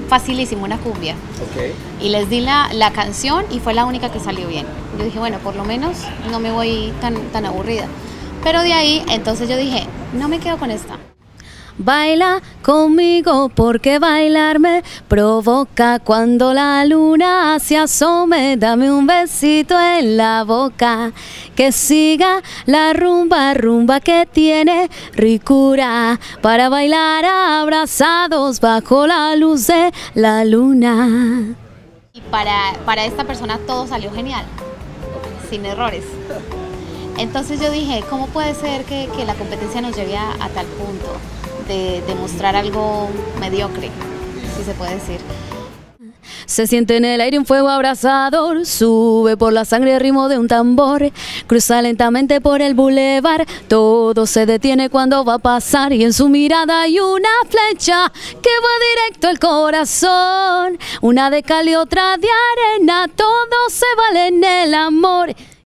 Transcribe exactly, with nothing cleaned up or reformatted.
facilísimo, una cumbia. Okay. Y les di la, la canción y fue la única que salió bien. Yo dije, bueno, por lo menos no me voy tan, tan aburrida. Pero de ahí, entonces yo dije, no me quedo con esta. Baila conmigo porque bailar me provoca cuando la luna se asome. Dame un besito en la boca, que siga la rumba, rumba que tiene ricura para bailar abrazados bajo la luz de la luna. Y para, para esta persona todo salió genial, sin errores. Entonces yo dije, ¿cómo puede ser que, que la competencia nos lleve a, a tal punto? De, de mostrar algo mediocre, si se puede decir. Se siente en el aire un fuego abrasador, sube por la sangre el ritmo de un tambor, cruza lentamente por el bulevar, todo se detiene cuando va a pasar y en su mirada hay una flecha que va directo al corazón, una de cal y otra de arena, todo se vale en el amor.